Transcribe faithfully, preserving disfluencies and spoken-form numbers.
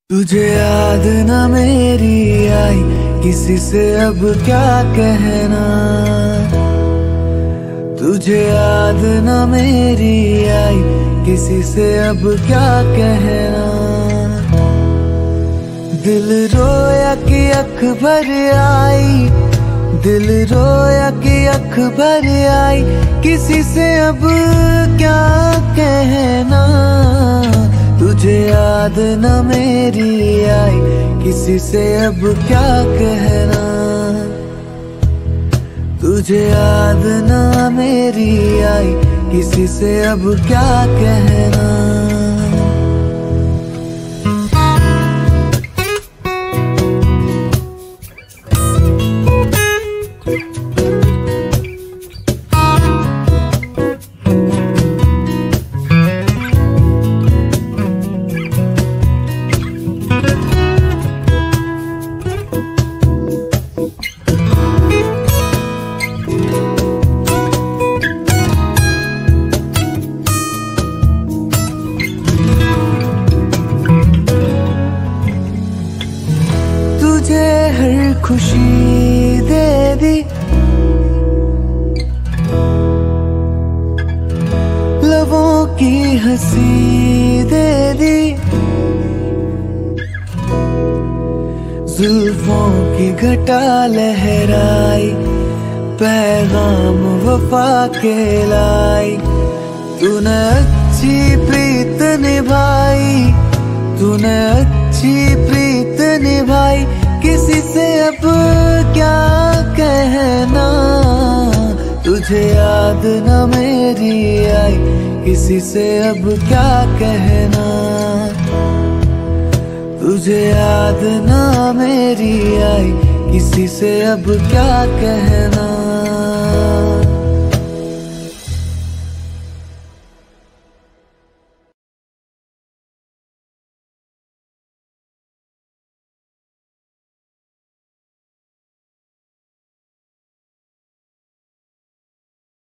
तुझे याद ना मेरी आई, किसी से अब क्या कहना। तुझे याद ना मेरी आई, किसी से अब क्या कहना। दिल रोया कि अख भर आई, दिल रोया कि अख भर आई, किसी से अब क्या कहना। तुझे याद न मेरी आई, किसी से अब क्या कहना। तुझे याद न मेरी आई, किसी से अब क्या कहना। तुझे हर खुशी दे दी, लबों की हंसी दे दी, जुल्फों की घटा लहराई, पैगाम वफा के लाई। तूने अच्छी प्रीत निभाई, तूने अच्छी प्रीत निभाई, किसी से अब क्या कहना। तुझे याद न मेरी आई, किसी से अब क्या कहना। तुझे याद न मेरी आई, किसी से अब क्या कहना।